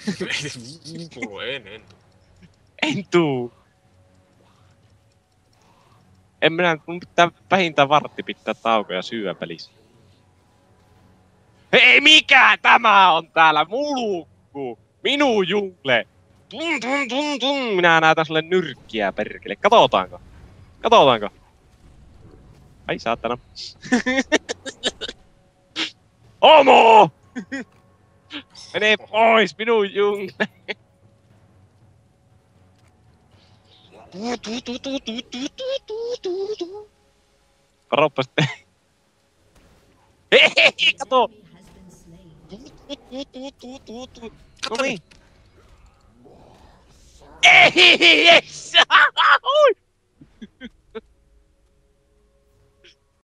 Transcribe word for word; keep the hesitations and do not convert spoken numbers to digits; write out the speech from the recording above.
en, en. En tuu. En minä, mun pitää vähintään vartti pitää tauko ja syödä välissä. Hei, mikä tämä on täällä? Mulukku! Minun jungle! Tum, tum, tum, tum. Minä näytän sulle nyrkkiä, perkele. Katsotaanko? Katsotaanko? Ai saatana. Homo! Mene pois, minun jungle! Varoppa sitten. Hei, kato! No niin. Ei, yes!